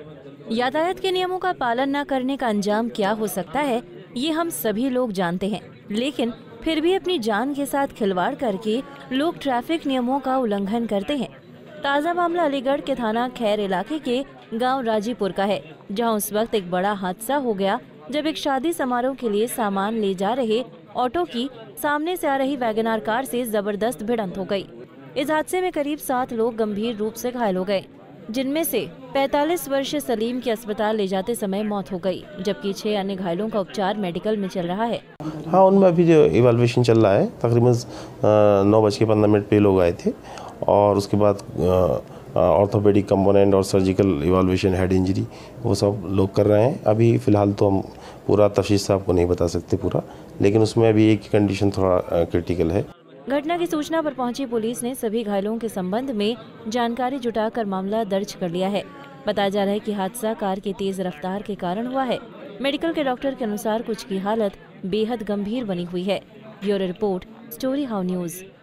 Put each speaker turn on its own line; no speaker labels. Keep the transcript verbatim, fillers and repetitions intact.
यातायात के नियमों का पालन न करने का अंजाम क्या हो सकता है, ये हम सभी लोग जानते हैं, लेकिन फिर भी अपनी जान के साथ खिलवाड़ करके लोग ट्रैफिक नियमों का उल्लंघन करते हैं। ताज़ा मामला अलीगढ़ के थाना खैर इलाके के गांव राजीपुर का है, जहां उस वक्त एक बड़ा हादसा हो गया जब एक शादी समारोह के लिए सामान ले जा रहे ऑटो की सामने से आ रही वैगनार कार से जबरदस्त भिड़ंत हो गई। इस हादसे में करीब सात लोग गंभीर रूप से घायल हो गए, जिनमें से पैंतालीस वर्षीय सलीम की अस्पताल ले जाते समय मौत हो गई, जबकि छह अन्य घायलों का उपचार मेडिकल में चल रहा है।
हाँ, उनमें अभी जो इवैल्यूएशन चल रहा है, तकरीबन नौ बज के पंद्रह मिनट पे लोग आए थे और उसके बाद ऑर्थोपेडिक कंपोनेंट और सर्जिकल इवैल्यूएशन, हेड इंजरी, वो सब लोग कर रहे हैं। अभी फ़िलहाल तो हम पूरा तफसील से आपको नहीं बता सकते पूरा, लेकिन उसमें अभी एक कंडीशन थोड़ा क्रिटिकल है।
घटना की सूचना पर पहुंची पुलिस ने सभी घायलों के संबंध में जानकारी जुटाकर मामला दर्ज कर लिया है। बताया जा रहा है कि हादसा कार की तेज रफ्तार के कारण हुआ है। मेडिकल के डॉक्टर के अनुसार कुछ की हालत बेहद गंभीर बनी हुई है। Bureau report, story how news.